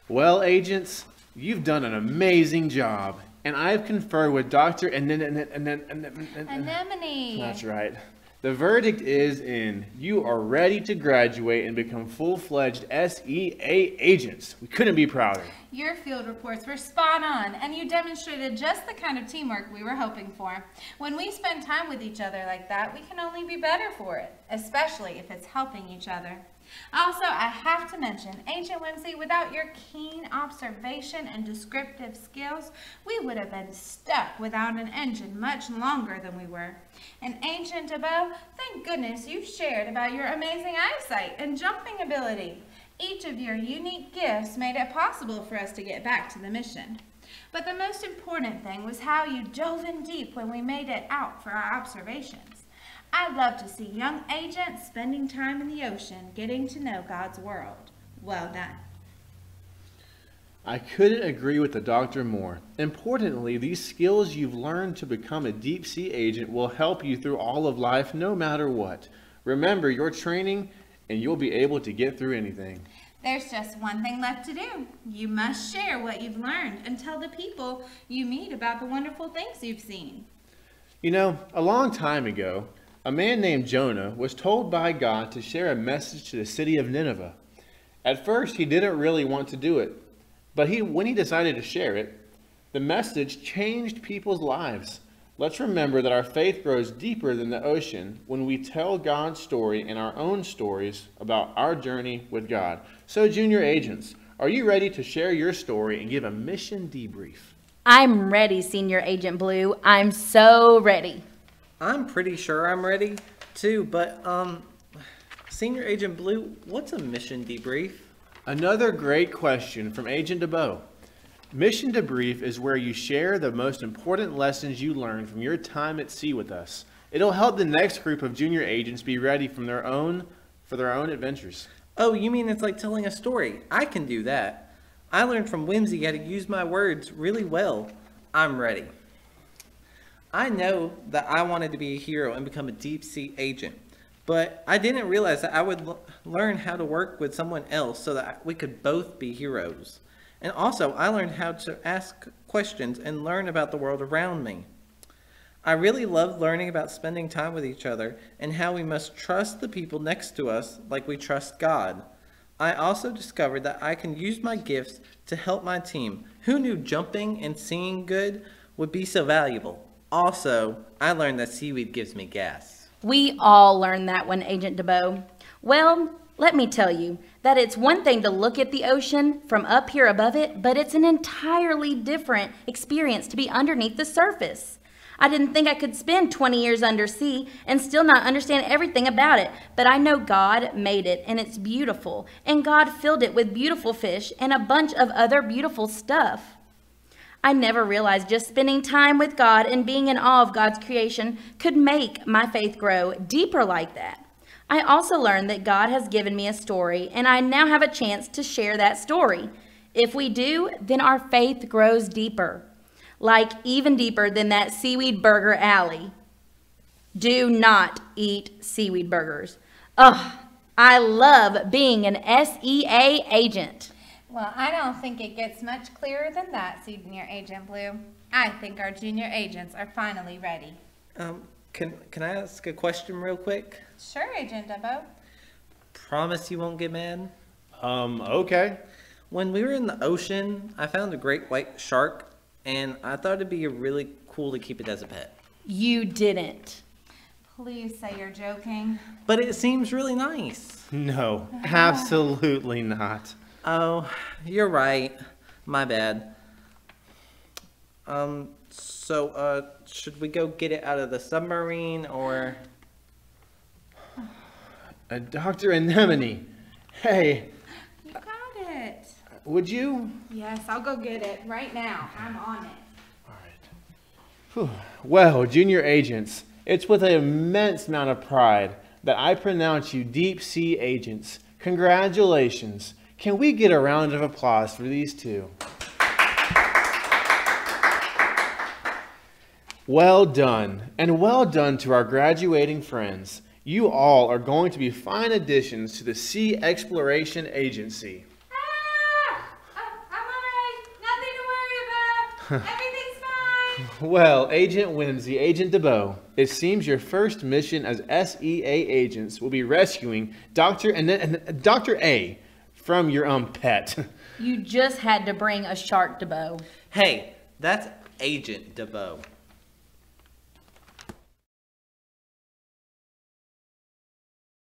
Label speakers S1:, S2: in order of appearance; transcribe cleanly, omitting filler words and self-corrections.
S1: Well, agents, you've done an amazing job, and I've conferred with Dr.
S2: Anemone.
S1: That's right. The verdict is in. You are ready to graduate and become full-fledged SEA agents. We couldn't be prouder.
S2: Your field reports were spot on, and you demonstrated just the kind of teamwork we were hoping for. When we spend time with each other like that, we can only be better for it, especially if it's helping each other. Also, I have to mention, Agent Whimsy, without your keen observation and descriptive skills, we would have been stuck without an engine much longer than we were. And Agent DeBow, thank goodness you shared about your amazing eyesight and jumping ability. Each of your unique gifts made it possible for us to get back to the mission. But the most important thing was how you dove in deep when we made it out for our observations. I love to see young agents spending time in the ocean, getting to know God's world. Well done.
S1: I couldn't agree with the doctor more. Importantly, these skills you've learned to become a deep sea agent will help you through all of life no matter what. Remember your training and you'll be able to get through anything.
S2: There's just one thing left to do. You must share what you've learned and tell the people you meet about the wonderful things you've seen.
S1: You know, a long time ago, a man named Jonah was told by God to share a message to the city of Nineveh. At first, he didn't really want to do it, but when he decided to share it, the message changed people's lives. Let's remember that our faith grows deeper than the ocean when we tell God's story and our own stories about our journey with God. So, junior agents, are you ready to share your story and give a mission debrief?
S3: I'm ready, Senior Agent Blue. I'm so ready.
S4: I'm pretty sure I'm ready too, but Senior Agent Blue, what's a mission debrief?
S1: Another great question from Agent DeBow. Mission debrief is where you share the most important lessons you learned from your time at sea with us. It'll help the next group of junior agents be ready for their own adventures.
S4: Oh, you mean it's like telling a story? I can do that. I learned from Whimsy how to use my words really well. I'm ready. I know that I wanted to be a hero and become a deep sea agent, but I didn't realize that I would learn how to work with someone else so that we could both be heroes. And also, I learned how to ask questions and learn about the world around me. I really loved learning about spending time with each other and how we must trust the people next to us like we trust God. I also discovered that I can use my gifts to help my team. Who knew jumping and seeing good would be so valuable? Also, I learned that seaweed gives me gas.
S3: We all learned that one, Agent DeBow. Well, let me tell you that it's one thing to look at the ocean from up here above it, but it's an entirely different experience to be underneath the surface. I didn't think I could spend 20 years undersea and still not understand everything about it, but I know God made it and it's beautiful, and God filled it with beautiful fish and a bunch of other beautiful stuff. I never realized just spending time with God and being in awe of God's creation could make my faith grow deeper like that. I also learned that God has given me a story, and I now have a chance to share that story. If we do, then our faith grows deeper, like even deeper than that seaweed burger alley. Do not eat seaweed burgers. Ugh, I love being an SEA agent.
S2: Well, I don't think it gets much clearer than that, Senior Agent Blue. I think our junior agents are finally ready.
S4: Can I ask a question real quick?
S2: Sure, Agent DeBow.
S4: Promise you won't get mad?
S1: Okay.
S4: When we were in the ocean, I found a great white shark, and I thought it'd be really cool to keep it as a pet.
S3: You didn't.
S2: Please say you're joking.
S4: But it seems really nice.
S1: No, absolutely not.
S4: Oh, you're right. My bad. Should we go get it out of the submarine, or?
S1: Dr. Anemone, hey.
S2: You got it.
S1: Would you?
S2: Yes, I'll go get it right now. I'm on it.
S1: All right. Well, junior agents, it's with an immense amount of pride that I pronounce you deep sea agents. Congratulations. Can we get a round of applause for these two? Well done, and well done to our graduating friends. You all are going to be fine additions to the Sea Exploration Agency.
S2: Everything's fine.
S1: Well, Agent Whimsy, Agent DeBow, it seems your first mission as SEA agents will be rescuing Dr. A from your pet.
S3: You just had to bring a shark, DeBow.
S4: Hey, that's Agent DeBow.